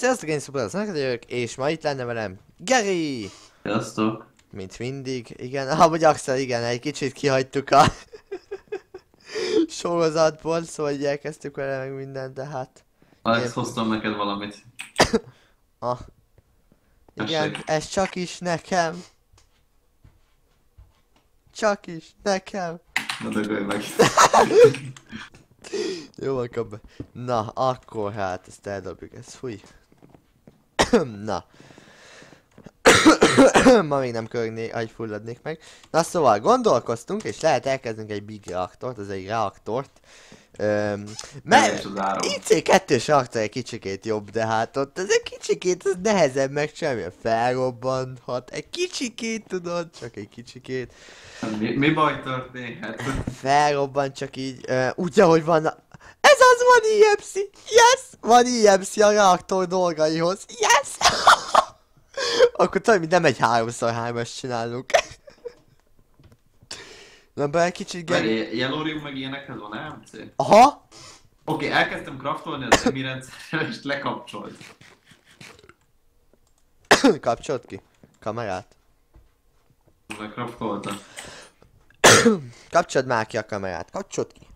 Sziasztok, én Szuper vagyok, és ma itt lenne velem Geri! Sziasztok! Mint mindig, igen, ahogy Axel, igen, egy kicsit kihagytuk a sorozatból, szóval így elkezdtük vele meg mindent, de hát... Alex, hoztam neked valamit. Ah, igen, Tessék. ez csak is nekem. Csak is nekem. Na dögölj meg. Jó van, kap be. Na, akkor hát, ezt eldobjuk, ez fúj. Na. Ma még nem körgnék, agy fulladnék meg. Na szóval gondolkoztunk, és lehet elkezdünk egy big reaktort, ez egy reaktort. Mert IC2-s reaktor egy kicsikét jobb, de hát ott ez egy kicsikét az nehezebb megcsinálni, felrobbanthat. Egy kicsikét tudod, csak egy kicsikét. Mi baj történhet? Felrobbant csak így, úgy ahogy van. Ez az, van IMC! Yes! Van IMC a reaktor dolgaihoz. Yes! Akkor tudod, mi nem egy 3x3-as csinálunk. Nem be egy kicsit Várj, Yellorium meg ilyenekhez van AMC? Aha! Oké, elkezdtem craftolni az EMI rendszerrel és lekapcsolt. Kapcsolt ki. Kamerát. Lecraftoltam. Kapcsold már ki a kamerát. Kapcsold ki.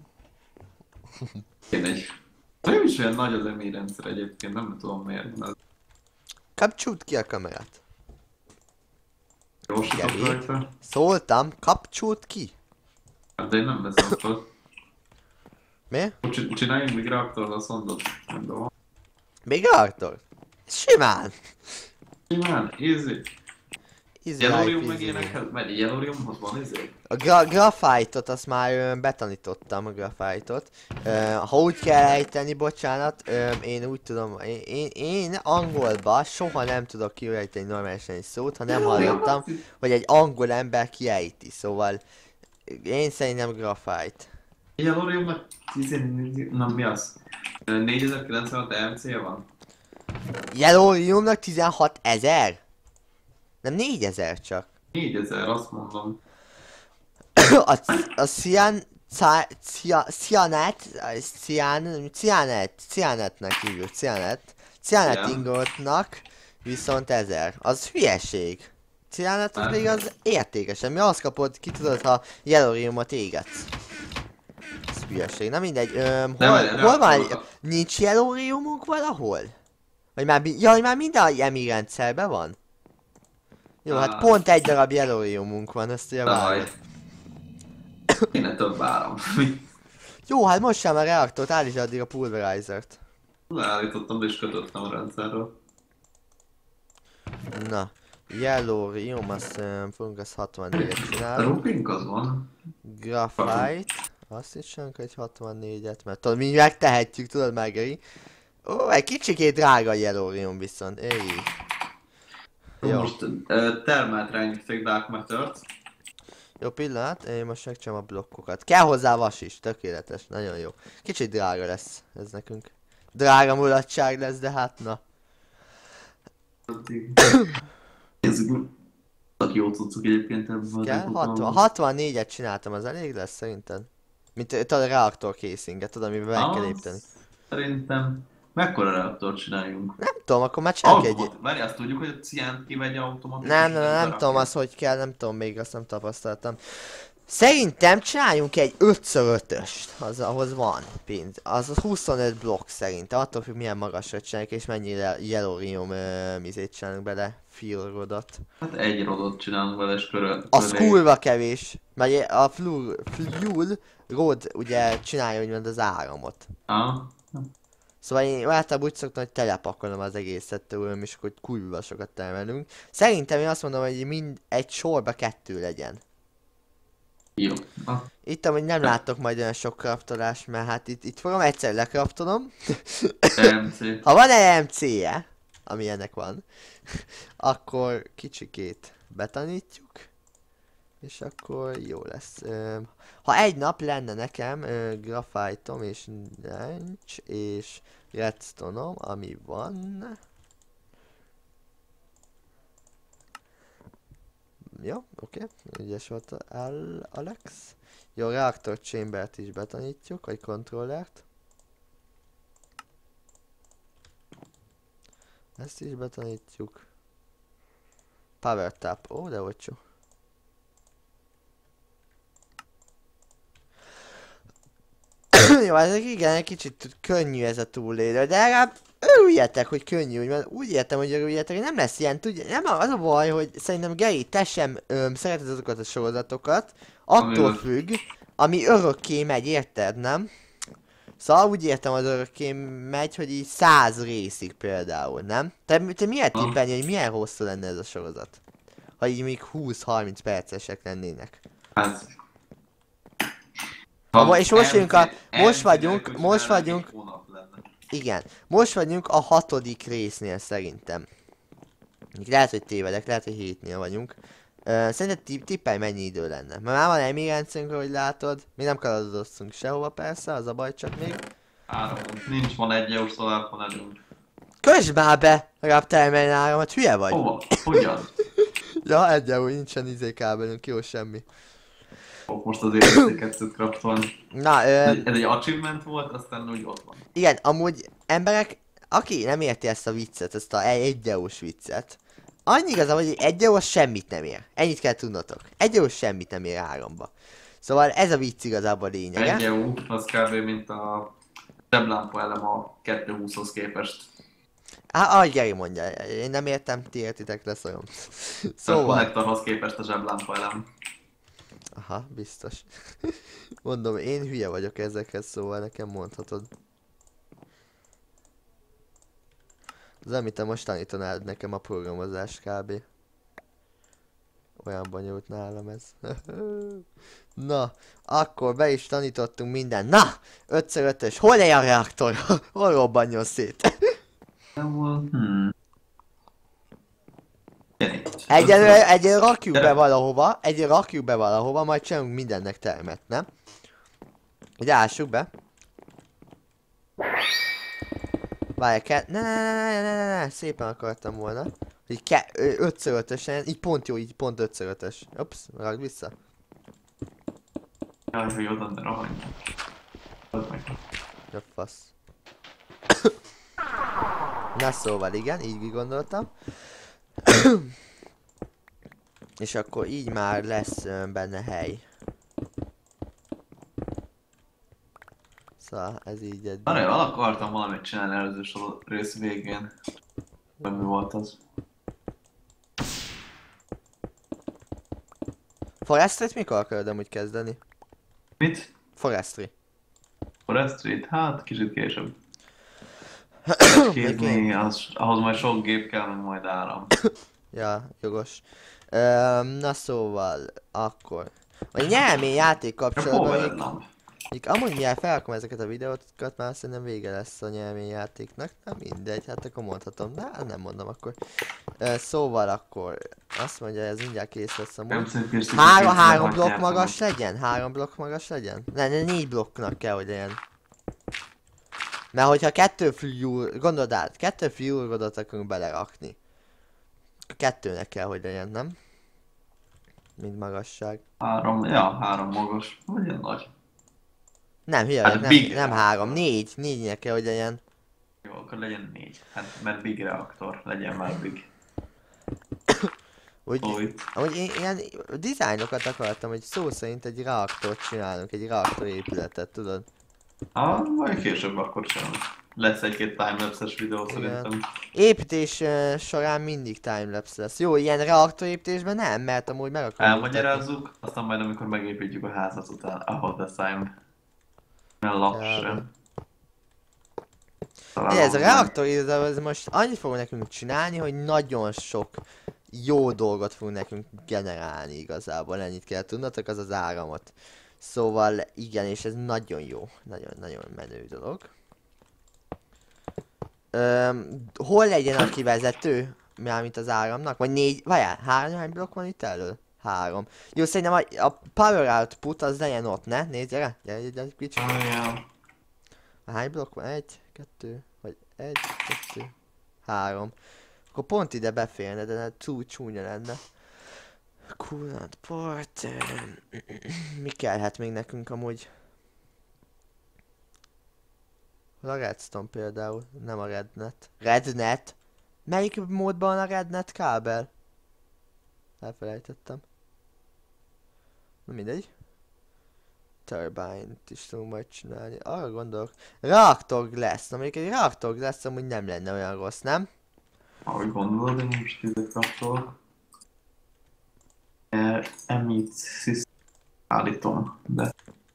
Én egy... Nem is olyan nagy az EMI rendszer egyébként, nem tudom miért. Kapcsold ki a kamerát. Gyorsítok Geri. rajta. Szóltam, kapcsold ki. Hát de én nem veszem fel. Mi? Csináljunk még reaktort, azt mondod. Nem tudom. Még reaktor? Simán. Simán, easy. Easy Yellorium life, meg easy. ilyenekhez, vagy Yelloriumhoz van easy? A grafájtot azt már betanítottam, a grafájtot. Ha úgy kell ejteni, bocsánat, én úgy tudom, én angolba soha nem tudok kiejteni normálisan egy szót, ha nem hallottam, hogy egy angol ember kiejti, szóval én szerintem grafájt. Yelloriumnak na mi az? 4096 EMC-je van? Yelloriumnak 16 000? Nem 4000 csak. 4000, azt mondom. A cianetnek hívjuk, cianet ingotnak viszont 1000. Az hülyeség. Cianet az még az értékesen. Mi azt kapod, ki tudod, ha Yelloriumot égetsz. Ez hülyeség. Na mindegy, hol van? Nincs Yelloriumunk valahol? Vagy már, jaj, már minden EMI rendszerben van? Jó, hát pont egy darab Yelloriumunk van, ezt ugye várjuk. Kéne több áram. Jó, hát most sem a reaktort, állítsd addig a pulverizert. Leállítottam és kötöttem a rendszerről. Na, Yellorium, azt fogunk az 64-et A csinálni. rooping az van. Graphite, azt is csinálunk egy 64-et, mert tudod, mi megtehetjük, tudod már, Geri. Ó, egy kicsikét drága a Yellorium viszont, éj. Jó. Most termelt rengeteg Dark Matter-t. Jó pillanat, én most megcsinálom a blokkokat. Kell hozzá vas is, tökéletes, nagyon jó. Kicsit drága lesz ez nekünk. Drága mulatság lesz, de hát na. Ezek jó cuccok egyébként ebben. Kell? 64-et csináltam, az elég lesz szerinted? Mint a reaktor casinget, tudod, amiben meg kell építeni. Szerintem mekkora reaktort csináljunk? Nem tudom, akkor már csinálok egy... Várj, azt tudjuk, hogy a ciánt kivegye automatikus. Nem tudom az, hogy kell, nem tudom, még azt nem tapasztaltam. Szerintem csináljunk egy 5x5-öst, az ahhoz van pénz. Az 25 blokk szerintem, attól függ milyen magasra csináljuk és mennyire Yellorium mizét csinálunk bele, fuel rodot. Hát egy rodot csinálunk vele és körül. Az kurva kevés, mert a fuel rod ugye csinálja úgymond az áramot. Szóval én általában úgy szoktam, hogy telepakolom az egészet tőlem, és akkor kurva sokat termelünk. Szerintem én azt mondom, hogy egy sorba 2 legyen. Jó. Itt amúgy nem láttok majd olyan sok craftolást, mert hát itt fogom egyszer lekraftolom. EMC. Ha van EMC-je, ami ennek van, akkor kicsikét betanítjuk. És akkor jó lesz. Ha egy nap lenne nekem grafájtom és nincs, és redstone-om, ami van. Jó, oké. Ügyes volt Alex. Jó, reaktor chambert is betanítjuk, vagy controllert. Ezt is betanítjuk. Power tap. Ó, de olcsó. Jó, ezek igen, egy kicsit könnyű ez a túlélő, de legalább örüljetek, hogy könnyű, mert úgy értem, hogy örüljetek, hogy nem lesz ilyen, tudja, nem az a baj, hogy szerintem Geri, te sem szereted azokat a sorozatokat, attól függ, ami örökké megy, érted, nem? Szóval úgy értem, az örökké megy, hogy így 100 részig például, nem? Te miért tippelni, hogy milyen hosszú lenne ez a sorozat? Ha így még 20-30 percesek lennének. Hát... És most vagyunk, igen, most vagyunk a 6. résznél szerintem. Lehet, hogy tévedek, lehet, hogy 7-nél vagyunk. Szerinted tippelj mennyi idő lenne? Mert már van emigránciónk, ahogy látod. Mi nem kalandoztunk sehova persze, az a baj csak még. Nincs, van 1 EU szolárpanelünk. Kösd már be! Legalább termeljen áramat, hülye vagy? Hova? Hogyan? Ja, 1 EU, nincsen kábelünk, jó semmi. Most az értéket tud kraftolni. Na, ez egy achievement volt, aztán úgy ott van. Igen, amúgy emberek, aki nem érti ezt a viccet, ezt a 1 EU-s viccet, annyi igazából, hogy 1 EU semmit nem ér. Ennyit kell tudnotok. 1 EU semmit nem ér 3-ba. Szóval ez a vicc igazából lényege. 1 EU, az kb. Mint a zseblámpa elem a 220-hoz képest. Ahogy Geri mondja, én nem értem, ti értitek, leszolom. Szóval... A konnektorhoz képest a zseblámpa elem. Aha, biztos. Mondom, én hülye vagyok ezekhez, szóval nekem mondhatod. Az, amit te most tanítanád nekem a programozást kb. Olyan bonyolult nálam ez. Na, akkor be is tanítottunk minden. Na! 5x5-ös, hol egy a reaktor? Hol robbanjon szét? Egyelőre rakjuk be valahova, majd csinálunk mindennek termet, nem? Így ássuk be. Várj, ne, szépen akartam volna. Hogy 5x5-ösen, így pont jó, így pont 5x5-ös. Ups, rakd vissza. Jaj, hogy oda ne rohanj. Ja, fasz. Na szóval igen, így gondoltam. És akkor így már lesz benne hely. Szóval ez így egy... Arra, akartam valamit csinálni előző rész végén. Mi volt az? Forestry-t mikor akarod amúgy kezdeni? Mit? Forestry. Forestry-t? Hát kicsit később. Kézni, ahhoz majd sok gép kell, meg majd áram. Ja, jogos. Na szóval, akkor... A nyelmény játék kapcsolatban... Amúgy mivel felrakom ezeket a videókat, már szerintem vége lesz a nyelmény játéknak. Na mindegy, hát akkor mondhatom, de nem mondom akkor. Szóval akkor... Azt mondja, ez mindjárt kész lesz amúgy. 3 blokk magas legyen? 3 blokk magas legyen? Ne, 4 blokknak kell, hogy legyen. Mert hogyha 2 fuel, gondold át, 2 fuel-rodat akarunk belerakni. 2-nek kell, hogy legyen, nem? Mint magasság. 3 magas. Vagy ilyen nagy. Nem, hülye hát nem 3, 4-nek kell, hogy legyen. Jó, akkor legyen 4. Hát mert big reaktor, legyen már big. Úgy ilyen dizájnokat akartam, hogy szó szerint egy reaktort csinálunk, egy reaktor épületet, tudod? Majd később akkor sem. Lesz egy-két timelapse-es videó szerintem. Építés során mindig timelapse lesz. Jó, ilyen reaktorépítésben nem, mert amúgy meg akarom elmagyarázzuk, aztán majd amikor megépítjük a házat után, ahol the time. Mert lap sem. Ez a reaktor, ez most annyit fog nekünk csinálni, hogy nagyon sok jó dolgot fog nekünk generálni igazából, ennyit kell tudnotok, az az áramot. Szóval igen, és ez nagyon jó, nagyon menő dolog. Hol legyen a kivezető, mármint az áramnak? Vagy 4, várjál, 3 blokk van itt elő? 3. Jó, szerintem a power output az legyen ott, ne? Nézd, gyere egy kicsit. Hány blokk van? 1, 2, vagy 1, 2, 3. Akkor pont ide beférne, de túl csúnya lenne. Coolant port. Mi kellhet még nekünk amúgy? A redstone például, nem a rednet. Rednet? Melyik módban a rednet kábel? Elfelejtettem. Na mindegy. Turbine-t is tudunk majd csinálni. Arra gondolok. Reaktor lesz. Na mondjuk egy reaktor lesz amúgy nem lenne olyan rossz, nem? Ahogy gondolod, én most ide kapcsolok. Emit System állítom, de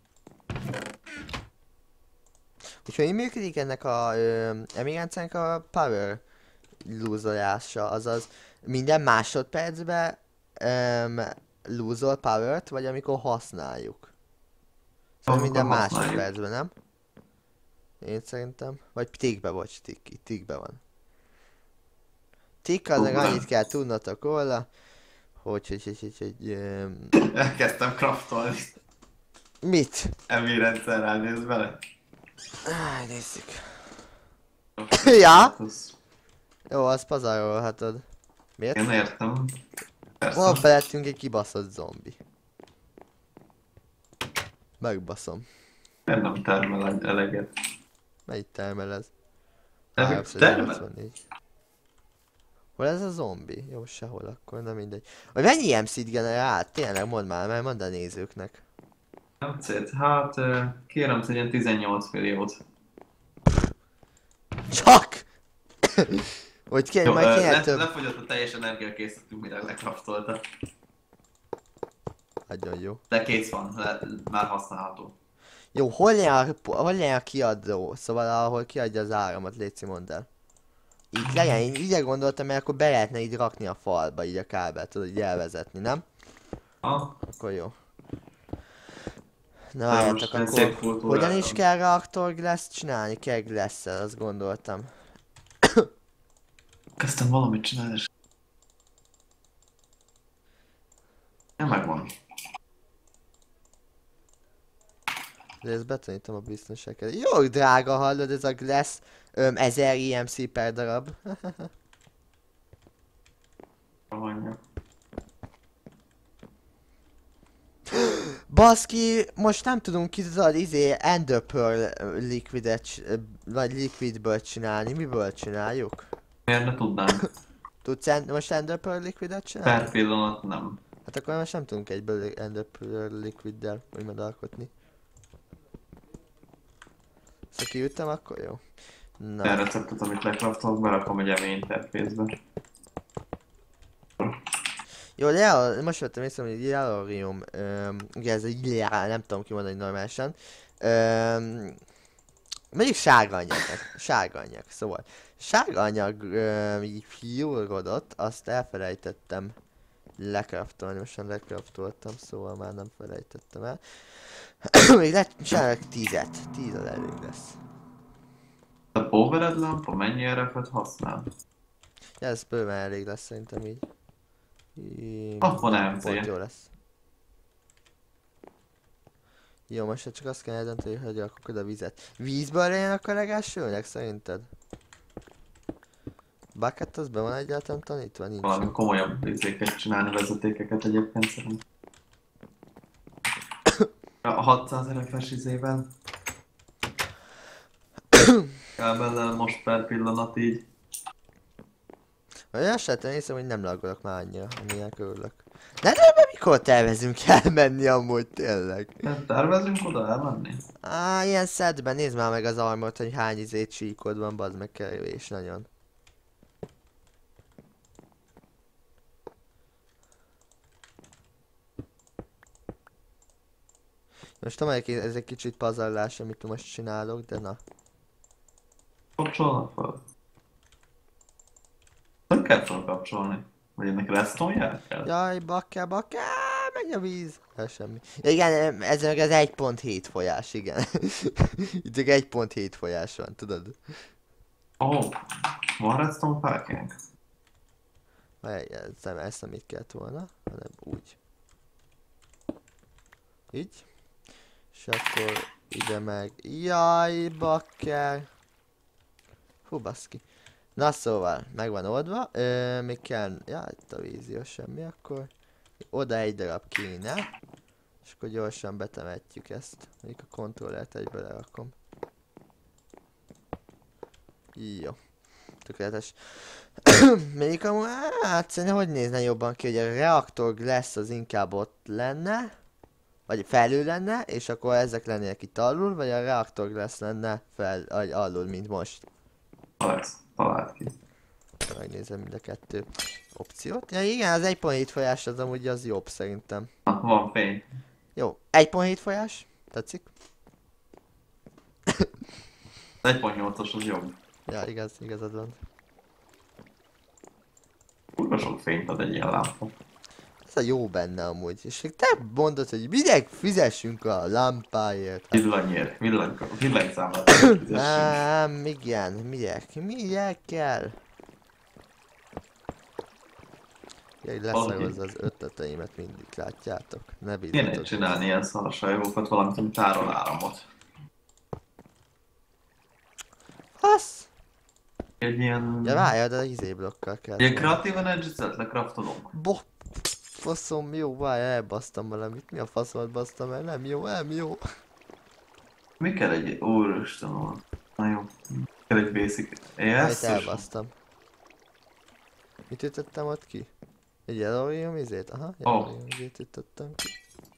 Úgyhogy így működik ennek a Emiráncának a power lúzolása, azaz minden másodpercben lúzol power-t, vagy amikor használjuk? Szóval minden másodpercben, nem? Én szerintem. Vagy tickbe, bocs, tickbe van. Tick az meg annyit kell tudnotok róla, hogy elkezdtem craftolni. mit? Emi rendszerrel nézd bele. Nézzük. Ja? Jó, azt pazarolhatod. Miért? Én értem. Persze. Hol belettünk egy kibaszott zombi. Megbaszom. Miért nem termel eleget? Melyik termel ez? Termel? 384. Hol ez a zombi? Jó, sehol akkor, nem mindegy. Vagy mennyi MC-t generál? Tényleg mondd már, mert mondd a nézőknek. MC-t? Hát kérem szerint 18 milliót. Csak! Hogy Jó, majd kéne több... lefogyott a teljes energiakészletünk, mire lekraftolta. Nagyon jó. De kész van, már használható. Jó, hol legyen a kiadó? Szóval ahol kiadja az áramot, létszi, mondd el. Így legyen, én így gondoltam, mert akkor be lehetne így rakni a falba, így a kábelt, tudod, így elvezetni, nem? Ha? Akkor jó. Na várjátok, akkor hogyan is kell reaktor glass csinálni? Kell glass-szel, azt gondoltam. Kezdtem valamit csinálni, és... Ja, megvan. De ezt betanítom a biztonságot. Jó drága, hallod, ez a glass 1000 EMC per darab. Baszki, most nem tudunk ki tudod Ender Pearl liquidet, vagy liquidből csinálni. Miből csináljuk? Miért ne tudnánk? Tudsz most Ender Pearl liquidet csinálni? Per pillanat nem. Hát akkor most nem tudunk egyből Ender Pearl liquiddel úgymond alkotni. Szóval kiütöm, akkor jó. Na. A receptet, amit lekraftolok, berakom egy EMI interfészbe. Jó, most vettem észre, hogy Yellorium, ugye ez egy nem tudom kimondani normálisan. Mondjuk sárga anyagnak, sárga anyag, szóval. Sárga anyag így fuelrodot, azt elfelejtettem lekraftolni, most lekraftoltam, szóval már nem felejtettem el. Még csinálok 10-et, 10 az elég lesz. A powered lampa mennyi RF-et használ? Ja, ez bőven elég lesz szerintem így. Akkor nem pont jó lesz. Jó, most csak azt kell eldönteni, hogy rakok oda vizet. Vízből legyen akkor legelsőnek szerinted? Bucket az be van egyáltalán tanítva? Nincs. Valami komolyabb izéket csinálni, vezetékeket egyébként szerintem. A 600 RF-es izében. Kábellel most per pillanat így. Olyan esetben hiszem, hogy nem laggolok már annyira, amilyen örülök. De mikor tervezünk elmenni amúgy tényleg? Tervezünk oda elmenni? Ilyen szedben nézd már meg az armort, hogy hány csíkod van, bazd meg kevés nagyon. Most tudom, hogy ez egy kicsit pazarlás, amit most csinálok, de na. Kapcsolnak fel? Nem kell felkapcsolni. Vagy ennek redstone-jel kell? Jaj, bakká, megy a víz. Ez semmi. Ja, igen, ez meg az 1.7 folyás, igen. Itt csak 1.7 folyás van, tudod? Van redstone párkánk? Ezt nem így kellett volna, hanem úgy. Így. És akkor ide meg... Jaj, bakker! Hú, baszki. Na szóval, meg van oldva. Még kell... Ja, itt a vízió semmi, akkor... Oda egy darab kéne. És akkor gyorsan betemetjük ezt. Mondjuk a kontrollert egyből lerakom. Jó. tökéletes. Még amúgy, hát szerintem hogy nézne jobban ki, hogy a reaktor lesz az inkább ott lenne, vagy felül lenne, és akkor ezek lennének itt alul, vagy a reaktor lesz lenne alul, mint most. Talált ki. Megnézem mind a kettő opciót. Ja igen, az 1.7 folyás az amúgy az jobb szerintem. Na, van fény. Jó, 1.7 folyás, tetszik? 1.8-as az jobb. Ja, igazad van. Kurva sok fényt ad egy ilyen lámpa. Ez a jó benne amúgy. És még te mondod, hogy minek fizessünk a lámpáért. Villanyért, villanyszámlát fizessünk. Igen, miért kell? Jaj, leszagozza az ötleteimet mindig, látjátok? Ne Kéne bízzatok. csinálni ilyen szarsajogokat, valamit, ami tárol áramot. Fasz! Egy ilyen... Ja várjál, de izéblokkal kell. Ilyen Creative Energy-t lekraftolunk. Faszom, jó, várjál, elbasztam valamit. Mi a faszomat basztam el? Nem jó. Mi kell egy... Úristen, na jó. Kell egy basic... Ezt elbasztam. Mit ütöttem ott ki? Egy Yellowrium izét? Aha, Yellowrium izét ütöttem ki.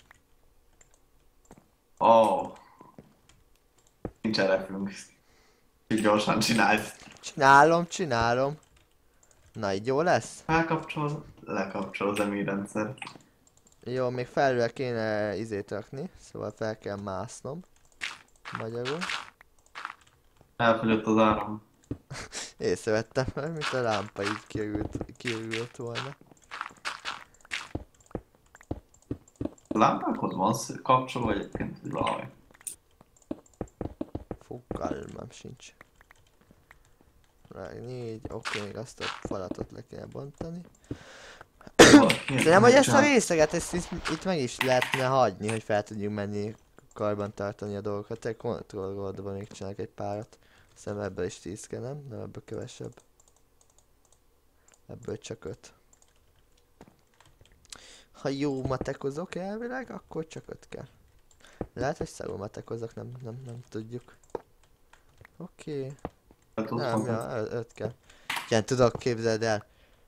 Nincs erefünk. Így gyorsan csináld. Csinálom. Na, így jó lesz? Felkapcsol, lekapcsol az EMI rendszer. Jó, még felülre kéne izét rakni, szóval fel kell másznom. Magyarul. Elfogyott az áram. Észrevettem, mint a lámpa így kiürült volna. A lámpákhoz van kapcsoló egyébként, hogy valami. Fogalmam sincs. 4, oké, még azt a falatot le kell bontani. De nem, hogy ezt a részleget, ezt itt meg is lehetne hagyni, hogy fel tudjunk menni karban tartani a dolgokat. Egy control roadban még csinálok egy párat. Hiszem ebből is 10 kell, nem? Nem, ebből kevesebb. Ebből csak 5. Ha jó matekozok elvileg, akkor csak 5 kell. Lehet, hogy szarul matekozok, nem tudjuk. Oké. Nem, ja, 5 kell. Igen, tudok, képzeld el.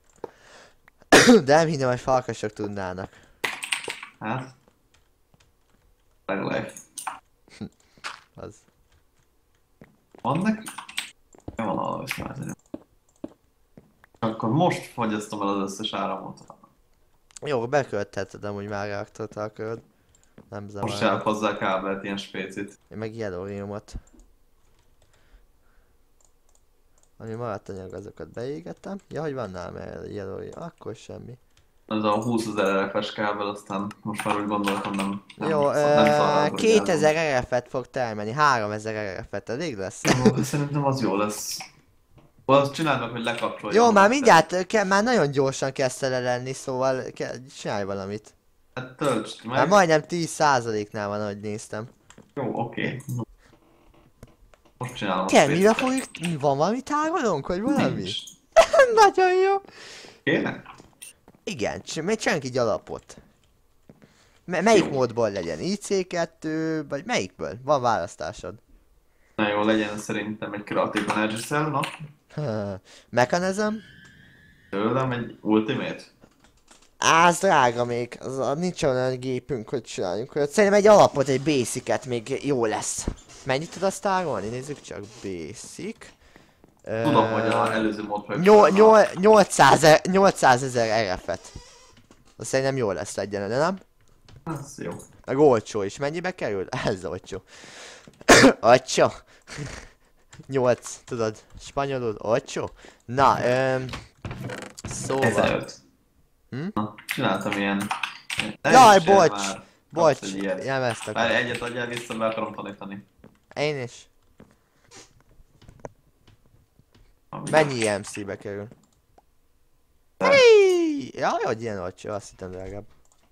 De nem hinnem, hogy farkasok tudnának. Hát? Legalább. Az. Van neki? Nem van arra is már. Akkor most fogyasztom el az összes áramot. Jó, beköltheted amúgy már reaktort, ha akarod. Nem zavar. Most se hozzá a kábelt, ilyen spécit. Én meg Yellowriumot. Ami maradt anyag, azokat beégettem. Ja, hogy van nálam Yellowrium, akkor semmi. Ez a 20 000 RF-es kábel, aztán most már úgy gondoltam nem Jó, nem 2000 RF-et fog termelni, 3000 RF-et, elég lesz? Jó, szerintem az jó lesz. Azt csináld meg, hogy lekapcsolja. Jó, már mindjárt, már nagyon gyorsan kezd el lenni, szóval csinálj valamit. Hát töltsd meg. Már majdnem 10%-nál van, ahogy néztem. Jó, oké. Most csinálom. Te, mire fogjuk? Van valami tárolónk, vagy valami? Nincs. Nagyon jó. Kéne? Igen, még csinálunk egy alapot. Melyik módból legyen? IC2, vagy melyikből? Van választásod. Na jó, legyen szerintem egy Creative Energy Cell, na. Mechanism? Tőlem egy Ultimate. Az drága még, nincs olyan gépünk, hogy csináljunk. Szerintem egy alapot, egy basicet még jó lesz. Mennyit tudsz tárolni? Nézzük csak, basic. Tudom, hogy az előző modban 800 000 RF-et. Azt szerintem jó lesz egyenlően, nem? Ez jó. Meg olcsó is. Mennyibe kerül? Ez olcsó. Olcsó. 8, tudod, spanyolul, olcsó. Na, szóval... 1005. Hm? Na, csináltam ilyen... Jaj, bocs! Bocs, Nem ezt akarom. Várj, egyet adjál vissza, be akarom tanítani. Én is. Mennyi EMC-be kerül? Hey! Jaj, hogy ilyen olcsó, azt hittem drágább.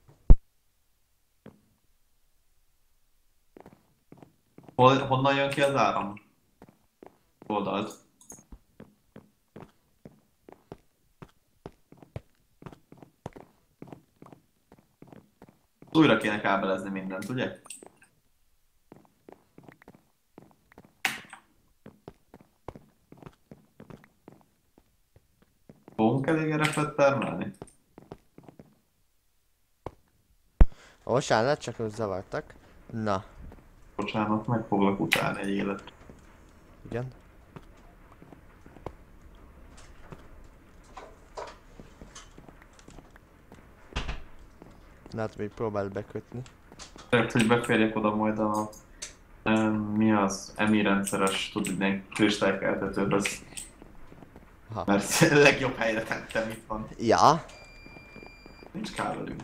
Honnan jön ki az áram? Oldalt. Újra kéne kábelezni mindent, ugye? fett termelni? Bocsánat, csak úgy zavartak. Na, Bocsánat, meg foglak utálni egy élet. igen. Na hát még próbáld bekötni. Lehet, hogy beférjek oda majd a... mi az? EMI rendszeres, tudod, kristálykeltetőhöz. Aha. Mert legjobb helyre tettem, itt van. Ja. Nincs kábelünk.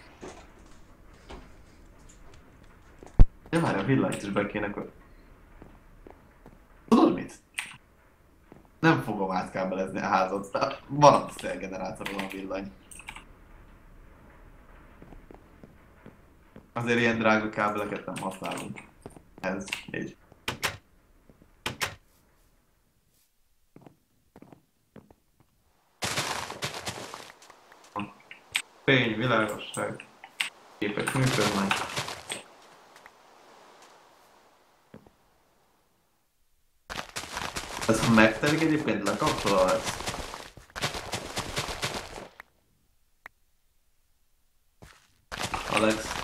Ja, már a villanyt is be kéne kötni. Tudod mit? Nem fogom átkábelezni a házat, de van a szélgenerátoron a villany. Azért ilyen drága kábeleket nem használunk. Ez így. Fény, világosság. Képek működnek. Ez ha megtelik egyébként lekapcsolva lesz. Alex.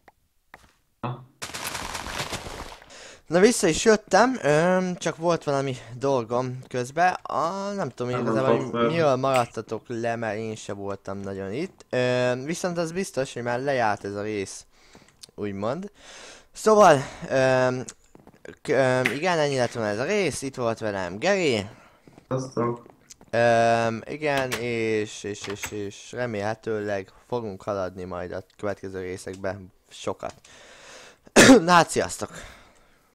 Na vissza is jöttem, csak volt valami dolgom közben. Nem tudom igazából, hogy miről maradtatok le, mert én se voltam nagyon itt. Viszont az biztos, hogy már lejárt ez a rész, úgymond. Szóval, igen, ennyi lett volna ez a rész, itt volt velem Geri. Sziasztok. Igen, és remélhetőleg fogunk haladni majd a következő részekben sokat. Na hát, sziasztok!